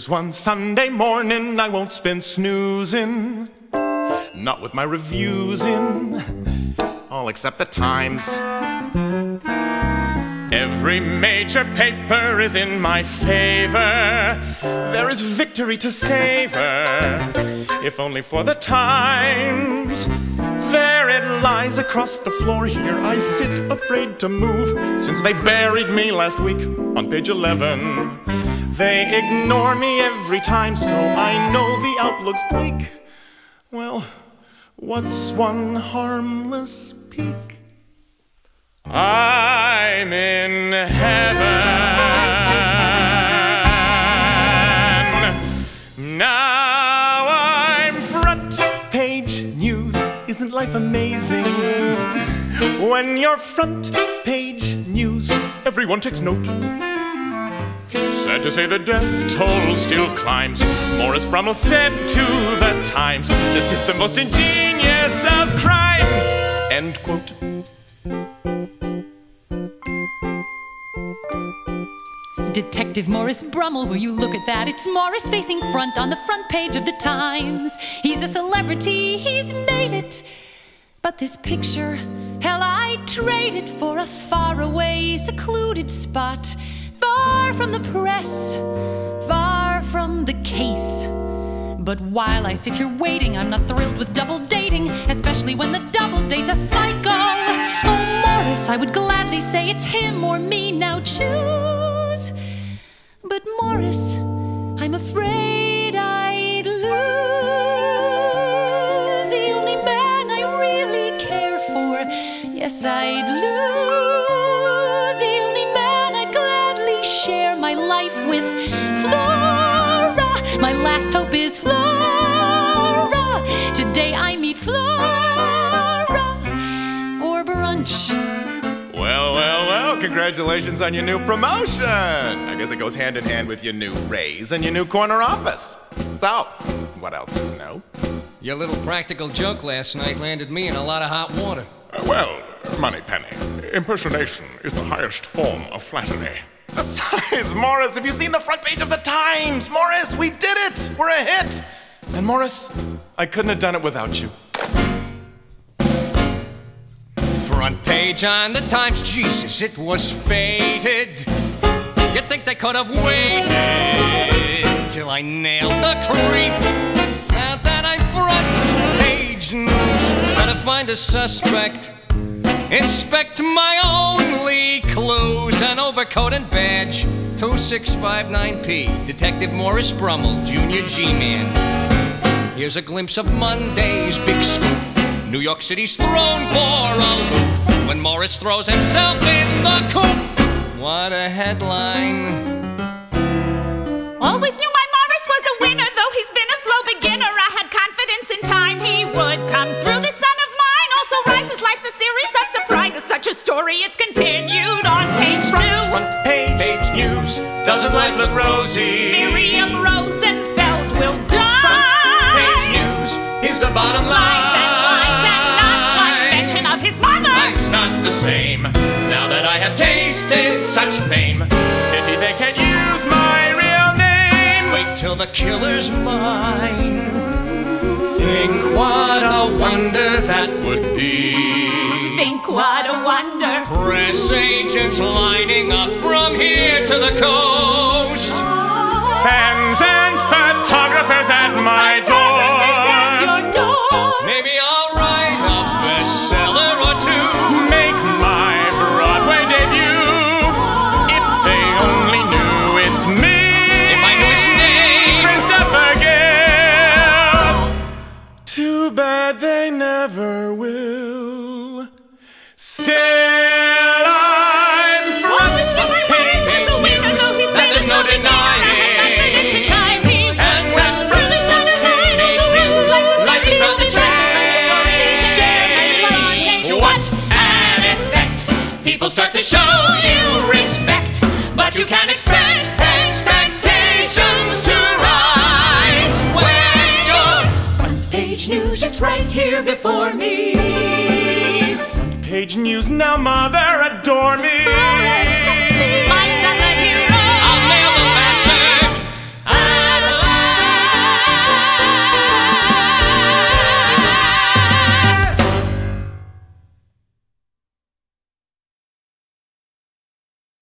There's one Sunday morning I won't spend snoozing, not with my reviews in, all except the Times. Every major paper is in my favor. There is victory to savor, if only for the Times. There it lies across the floor. Here I sit, afraid to move, since they buried me last week on page 11. They ignore me every time, so I know the outlook's bleak. Well, what's one harmless peak? I'm in heaven. Now I'm front page news. Isn't life amazing? When you're front page news, everyone takes note. Sad to say the death toll still climbs. Morris Brummel said to the Times, this is the most ingenious of crimes. End quote. Detective Morris Brummel, will you look at that? It's Morris facing front on the front page of the Times. He's a celebrity, he's made it. But this picture, hell, I'd trade it for a faraway, secluded spot, far from the press, far from the case. But while I sit here waiting, I'm not thrilled with double dating, especially when the double date's a psycho. Oh, Morris, I would gladly say it's him or me, now choose. But Morris, I'm afraid I'd lose the only man I really care for. Yes, I'd lose the only man I'd gladly share my life with. Flora, my last hope is Flora. Today I meet Flora for brunch. Well, congratulations on your new promotion. I guess it goes hand in hand with your new raise and your new corner office. So, what else is new? Your little practical joke last night landed me in a lot of hot water. Well, Moneypenny, impersonation is the highest form of flattery. Besides, Morris, have you seen the front page of the Times? Morris, we did it! We're a hit! And Morris, I couldn't have done it without you. Front page on the Times, Jesus, it was fated. You'd think they could have waited till I nailed the creep. Now that I'm front page news, gotta find a suspect, inspect my only clues, an overcoat and badge, 2659P, Detective Morris Brummel, Junior G-Man. Here's a glimpse of Monday's big scoop. New York City's thrown for a loop when Morris throws himself in the coop. What a headline. Always knew my Morris was a winner, though he's been a slow beginner. I had confidence in time he would come through. This son of mine also rises. Life's a series of surprises. Such a story, it's continued on page 2. Front page news. Doesn't life look rosy? Miriam Rosenfeld will die. Front page news is the bottom line. Of his mother. Life's not the same now that I have tasted such fame. Pity they can't use my real name. Wait till the killer's mine. Think what a wonder that would be. Think what a wonder. Press agents lining up from here to the coast. Fans and photographers at my door. Maybe I'll write a bestseller or two. Make my Broadway debut. If they only knew it's me. If I knew his name. Christopher Gill. Too bad they never will. Still I'm front page news. That there's no denying. People start to show you respect, but you can't expect expectations to rise when you're front page news. It's right here before me. Front page news now, mother, adore me.